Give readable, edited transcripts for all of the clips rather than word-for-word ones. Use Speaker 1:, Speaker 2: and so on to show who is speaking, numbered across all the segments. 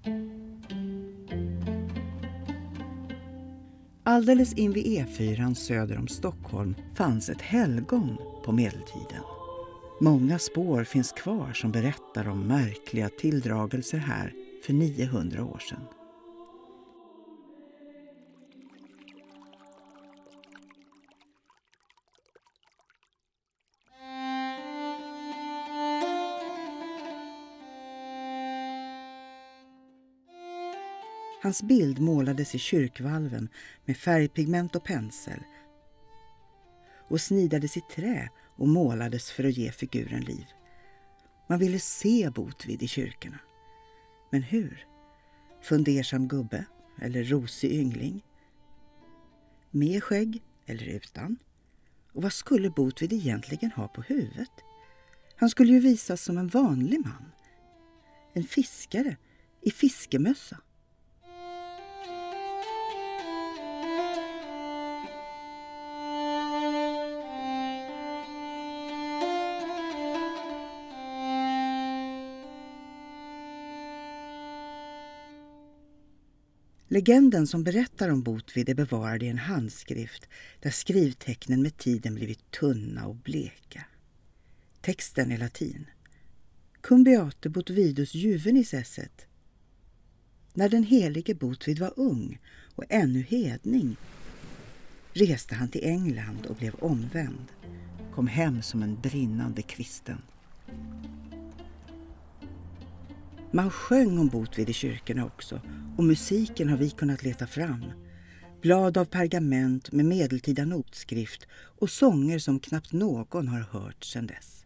Speaker 1: Alldeles invid E4 söder om Stockholm fanns ett helgon på medeltiden. Många spår finns kvar som berättar om märkliga tilldragelser här för 900 år sedan. Hans bild målades i kyrkvalven med färgpigment och pensel och snidades i trä och målades för att ge figuren liv. Man ville se Botvid i kyrkorna. Men hur? Fundersam gubbe eller rosig yngling? Med skägg eller utan? Och vad skulle Botvid egentligen ha på huvudet? Han skulle ju visas som en vanlig man. En fiskare i fiskemössa. Legenden som berättar om Botvid är bevarad i en handskrift där skrivtecknen med tiden blivit tunna och bleka. Texten är latin. Cum beate Botvidus juvenis esset. När den helige Botvid var ung och ännu hedning reste han till England och blev omvänd. Kom hem som en brinnande kristen. Man sjöng om Botvid i kyrkorna också, och musiken har vi kunnat leta fram. Blad av pergament med medeltida notskrift och sånger som knappt någon har hört sedan dess.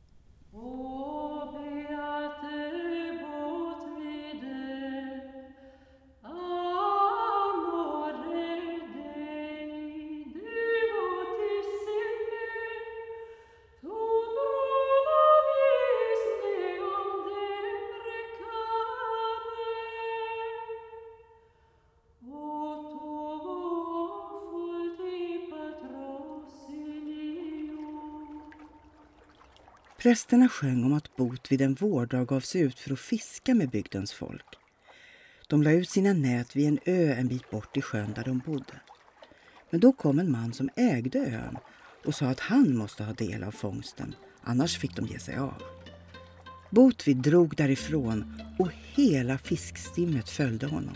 Speaker 1: Prästerna sjöng om att Botvid en vårdag gav sig ut för att fiska med bygdens folk. De la ut sina nät vid en ö en bit bort i sjön där de bodde. Men då kom en man som ägde ön och sa att han måste ha del av fångsten, annars fick de ge sig av. Botvid drog därifrån och hela fiskstimmet följde honom.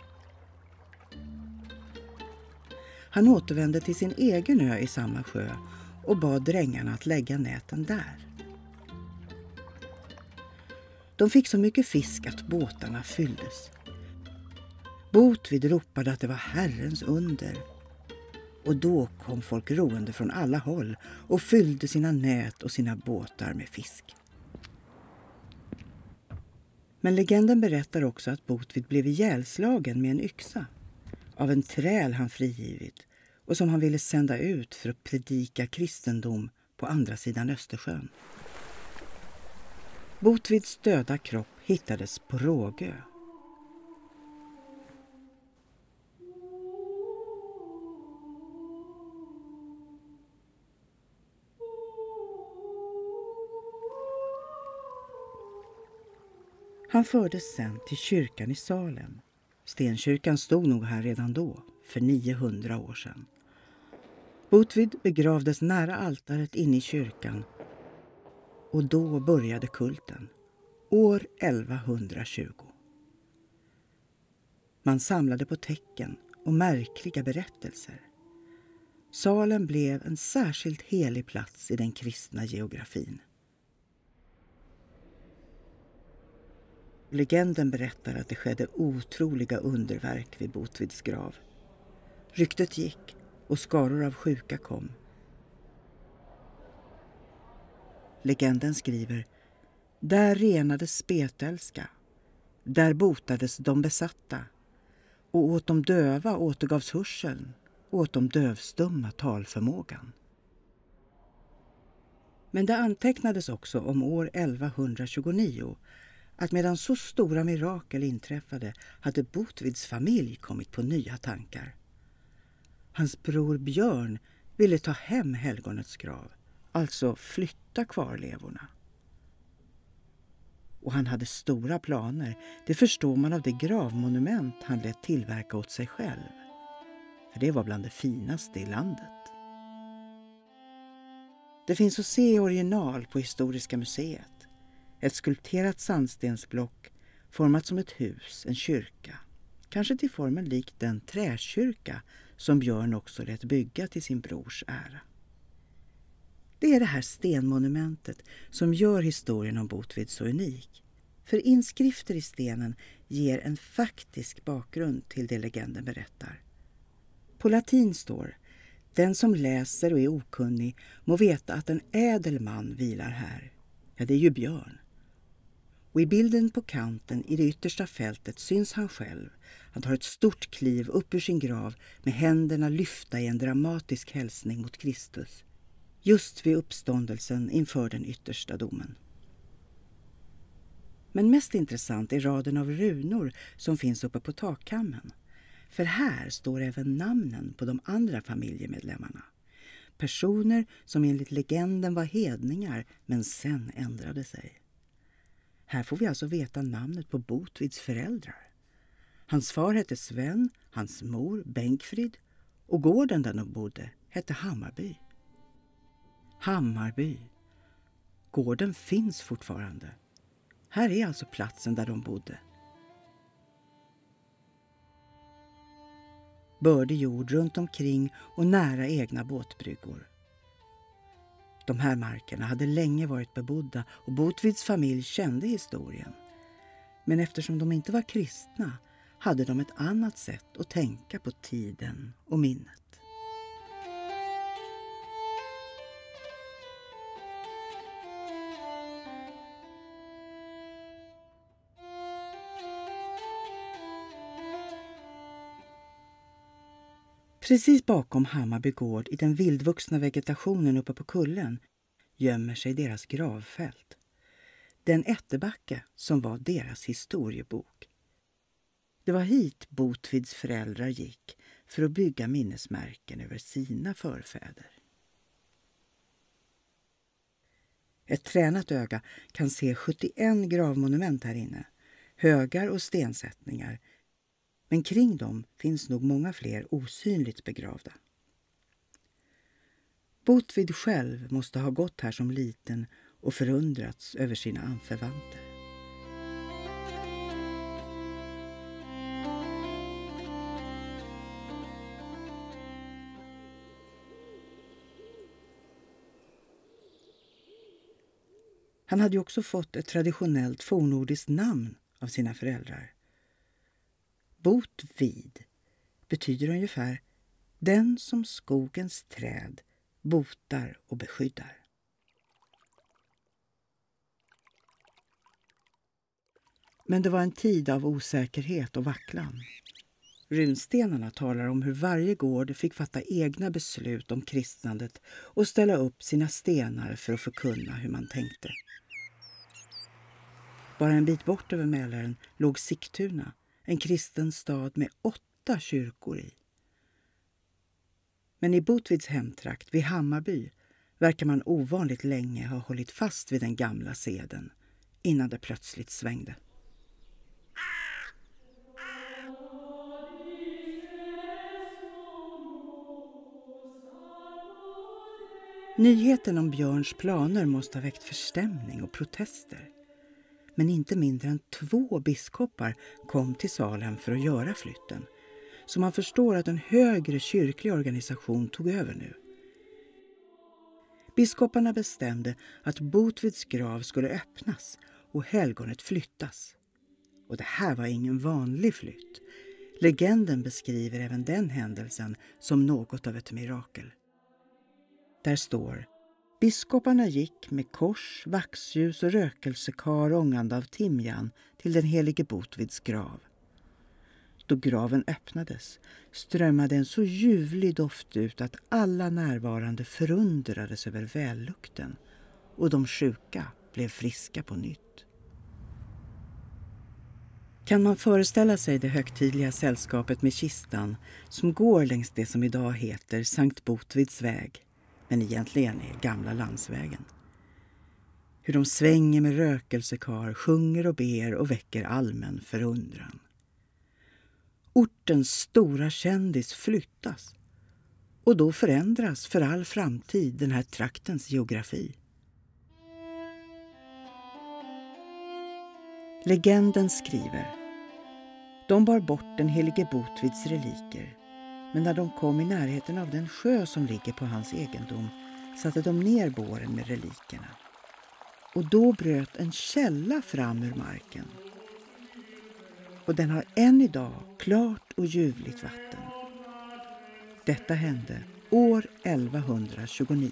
Speaker 1: Han återvände till sin egen ö i samma sjö och bad drängarna att lägga näten där. De fick så mycket fisk att båtarna fylldes. Botvid ropade att det var Herrens under. Och då kom folk roende från alla håll och fyllde sina nät och sina båtar med fisk. Men legenden berättar också att Botvid blev ihjälslagen med en yxa av en träl han frigivit och som han ville sända ut för att predika kristendom på andra sidan Östersjön. Botvids döda kropp hittades på Rågö. Han fördes sen till kyrkan i Salem. Stenkyrkan stod nog här redan då, för 900 år sedan. Botvid begravdes nära altaret inne i kyrkan och då började kulten, år 1120. Man samlade på tecken och märkliga berättelser. Salem blev en särskilt helig plats i den kristna geografin. Legenden berättar att det skedde otroliga underverk vid Botvids grav. Ryktet gick och skaror av sjuka kom. Legenden skriver: där renades spetälska, där botades de besatta, och åt de döva återgavs hörseln, och åt de dövstumma talförmågan. Men det antecknades också om år 1129 att medan så stora mirakel inträffade hade Botvids familj kommit på nya tankar. Hans bror Björn ville ta hem helgonets grav, alltså flytta kvarlevorna. Och han hade stora planer. Det förstår man av det gravmonument han lät tillverka åt sig själv. För det var bland det finaste i landet. Det finns att se i original på Historiska museet. Ett skulpterat sandstensblock format som ett hus, en kyrka. Kanske till formen lik den träkyrka som Björn också lät bygga till sin brors ära. Det är det här stenmonumentet som gör historien om Botvid så unik. För inskrifter i stenen ger en faktisk bakgrund till det legenden berättar. På latin står: den som läser och är okunnig må veta att en ädel man vilar här. Ja, det är ju Björn. Och i bilden på kanten i det yttersta fältet syns han själv. Han tar ett stort kliv upp ur sin grav med händerna lyfta i en dramatisk hälsning mot Kristus. Just vid uppståndelsen inför den yttersta domen. Men mest intressant är raden av runor som finns uppe på takkammen. För här står även namnen på de andra familjemedlemmarna. Personer som enligt legenden var hedningar men sen ändrade sig. Här får vi alltså veta namnet på Botvids föräldrar. Hans far hette Sven, hans mor Bänkfrid och gården där de bodde hette Hammarby. Hammarby. Gården finns fortfarande. Här är alltså platsen där de bodde. Bördig jord runt omkring och nära egna båtbryggor. De här markerna hade länge varit bebodda och Botvids familj kände historien. Men eftersom de inte var kristna hade de ett annat sätt att tänka på tiden och minnet. Precis bakom Hammarby gård i den vildvuxna vegetationen uppe på kullen gömmer sig deras gravfält. Den ättebacke som var deras historiebok. Det var hit Botvids föräldrar gick för att bygga minnesmärken över sina förfäder. Ett tränat öga kan se 71 gravmonument här inne, högar och stensättningar. Men kring dem finns nog många fler osynligt begravda. Botvid själv måste ha gått här som liten och förundrats över sina anförvanter. Han hade ju också fått ett traditionellt fornnordiskt namn av sina föräldrar. Botvid betyder ungefär den som skogens träd botar och beskyddar. Men det var en tid av osäkerhet och vacklan. Runstenarna talar om hur varje gård fick fatta egna beslut om kristnandet och ställa upp sina stenar för att förkunna hur man tänkte. Bara en bit bort över Mälaren låg Sigtuna, en kristen stad med 8 kyrkor i. Men i Botvids hemtrakt vid Hammarby verkar man ovanligt länge ha hållit fast vid den gamla seden innan det plötsligt svängde. Nyheten om Björns planer måste ha väckt förstämning och protester. Men inte mindre än 2 biskopar kom till Salem för att göra flytten. Så man förstår att en högre kyrklig organisation tog över nu. Biskoparna bestämde att Botvids grav skulle öppnas och helgonet flyttas. Och det här var ingen vanlig flytt. Legenden beskriver även den händelsen som något av ett mirakel. Där står: biskoparna gick med kors, vaxljus och rökelsekar ångande av timjan till den helige Botvids grav. Då graven öppnades strömmade en så ljuvlig doft ut att alla närvarande förundrades över vällukten och de sjuka blev friska på nytt. Kan man föreställa sig det högtidliga sällskapet med kistan som går längs det som idag heter Sankt Botvids väg, men egentligen är Gamla landsvägen. hur de svänger med rökelsekar, sjunger och ber och väcker allmän förundran. Ortens stora kändis flyttas och då förändras för all framtid den här traktens geografi. Legenden skriver: de bar bort den helige Botvids reliker, men när de kom i närheten av den sjö som ligger på hans egendom satte de ner båren med relikerna. Och då bröt en källa fram ur marken. Och den har än idag klart och ljuvligt vatten. Detta hände år 1129.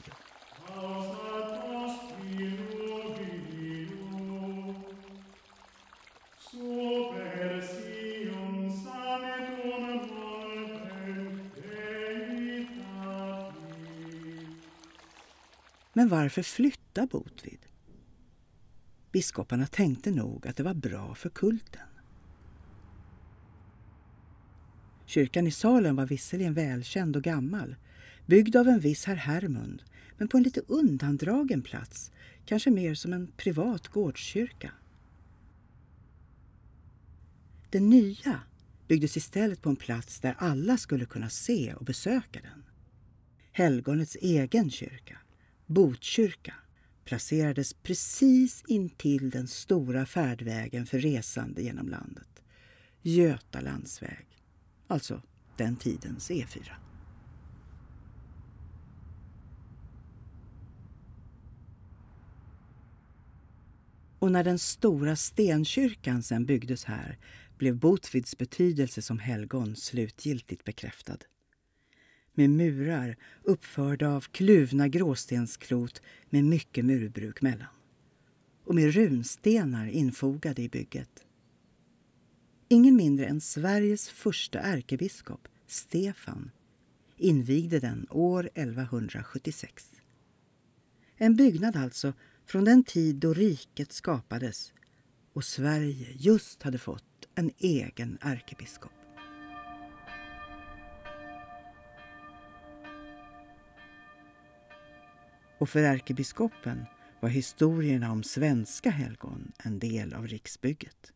Speaker 1: Men varför flytta Botvid? Biskoparna tänkte nog att det var bra för kulten. Kyrkan i Salem var visserligen välkänd och gammal, byggd av en viss herr Hermund, men på en lite undandragen plats, kanske mer som en privat gårdskyrka. Den nya byggdes istället på en plats där alla skulle kunna se och besöka den. Helgonets egen kyrka, Botkyrka, placerades precis intill den stora färdvägen för resande genom landet, Göta landsväg, alltså den tidens E4. Och när den stora stenkyrkan sen byggdes här blev Botvids betydelse som helgon slutgiltigt bekräftad. Med murar uppförda av kluvna gråstensklot med mycket murbruk mellan. Och med runstenar infogade i bygget. Ingen mindre än Sveriges första ärkebiskop, Stefan, invigde den år 1176. En byggnad alltså från den tid då riket skapades och Sverige just hade fått en egen ärkebiskop. Och för ärkebiskopen var historierna om svenska helgon en del av riksbygget.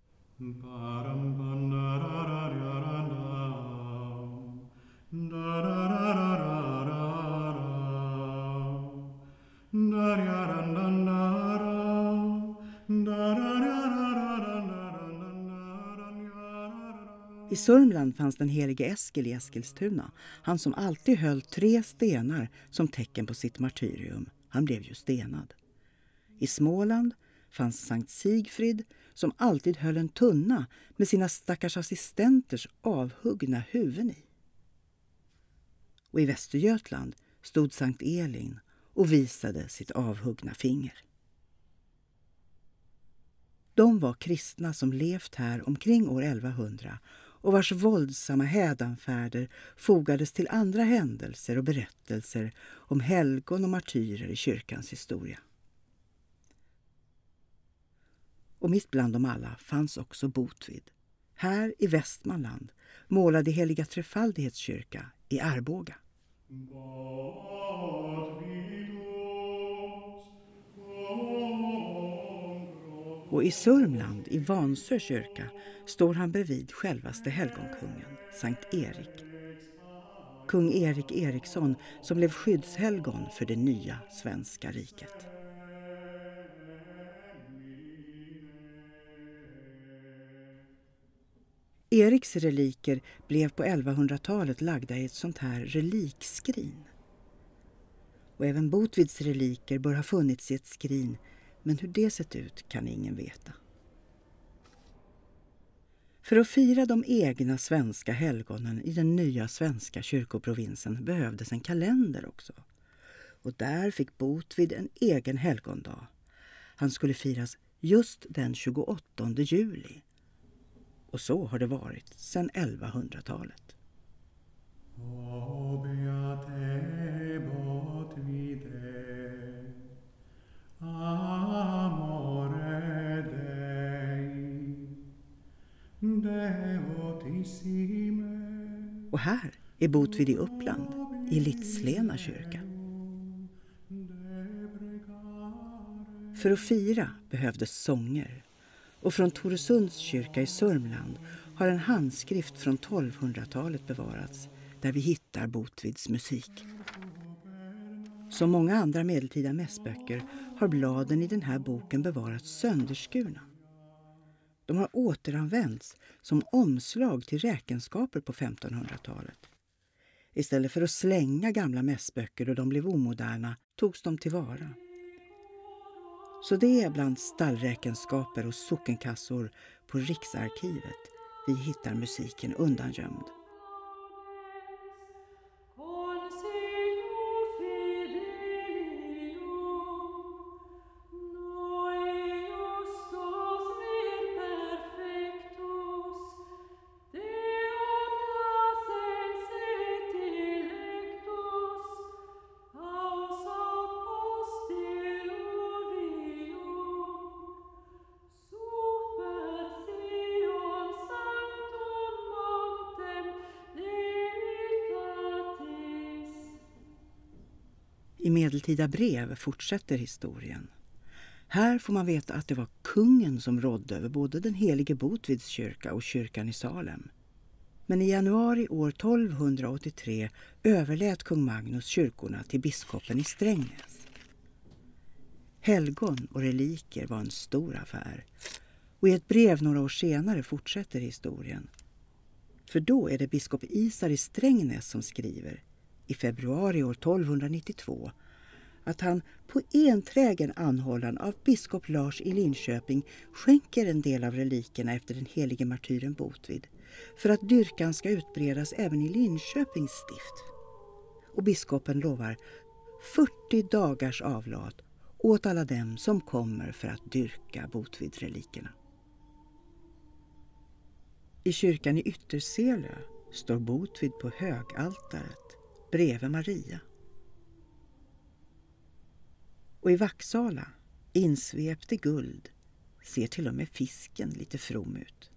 Speaker 1: I Sörmland fanns den helige Eskil i Eskilstuna, han som alltid höll 3 stenar som tecken på sitt martyrium. Han blev ju stenad. I Småland fanns Sankt Sigfrid som alltid höll en tunna med sina stackars assistenters avhuggna huvuden i. Och i Västergötland stod Sankt Elin och visade sitt avhuggna finger. De var kristna som levt här omkring år 1100 och vars våldsamma hädanfärder fogades till andra händelser och berättelser om helgon och martyrer i kyrkans historia. Och mitt bland dem alla fanns också Botvid. Här i Västmanland målade heliga Trefaldighetskyrka i Arboga. Och i Sörmland, i Vansö kyrka, står han bredvid självaste helgonkungen, Sankt Erik. Kung Erik Eriksson som blev skyddshelgon för det nya svenska riket. Eriks reliker blev på 1100-talet lagda i ett sånt här relikskrin. Och även Botvids reliker bör ha funnits i ett skrin, men hur det sett ut kan ingen veta. För att fira de egna svenska helgonen i den nya svenska kyrkoprovinsen behövdes en kalender också. Och där fick Botvid en egen helgondag. Han skulle firas just den 28 juli. Och så har det varit sedan 1100-talet. Och här är Botvid i Uppland, i Litslena kyrka. För att fira behövdes sånger, och från Toresunds kyrka i Sörmland har en handskrift från 1200-talet bevarats där vi hittar Botvids musik. Som många andra medeltida mässböcker har bladen i den här boken bevarats sönderskurna. De har återanvänts som omslag till räkenskaper på 1500-talet. Istället för att slänga gamla mässböcker då de blev omoderna togs de tillvara. Så det är bland stallräkenskaper och sockenkassor på Riksarkivet vi hittar musiken undangömd. I medeltida brev fortsätter historien. Här får man veta att det var kungen som rådde över både den helige Botvids kyrka och kyrkan i Salem. Men i januari år 1283 överlät kung Magnus kyrkorna till biskopen i Strängnäs. Helgon och reliker var en stor affär. Och i ett brev några år senare fortsätter historien. För då är det biskop Isar i Strängnäs som skriver i februari år 1292 att han på enträgen anhållan av biskop Lars i Linköping skänker en del av relikerna efter den helige martyren Botvid för att dyrkan ska utbredas även i Linköpings stift. Och biskopen lovar 40 dagars avlat åt alla dem som kommer för att dyrka Botvid-relikerna. I kyrkan i Ytterselö står Botvid på högaltaret bredvid Maria. Och i Vaxala, insvept i guld, ser till och med fisken lite from ut.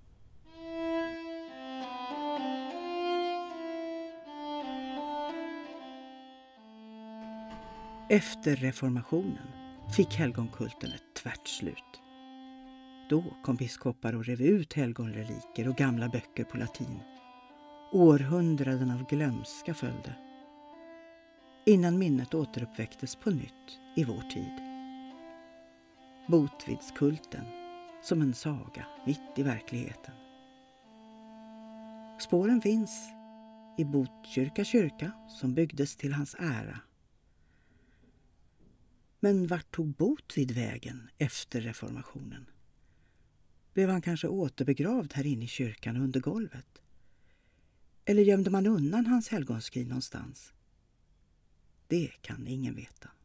Speaker 1: Efter reformationen fick helgonkulten ett tvärt slut. Då kom biskopar och rev ut helgonreliker och gamla böcker på latin. Århundraden av glömska följde. Innan minnet återuppväcktes på nytt i vår tid. Botvidskulten som en saga mitt i verkligheten. Spåren finns i Botkyrka kyrka som byggdes till hans ära. Men vart tog Botvid vägen efter reformationen? Blev han kanske återbegravd här inne i kyrkan under golvet? Eller gömde man undan hans helgonskrin någonstans? Det kan ingen veta.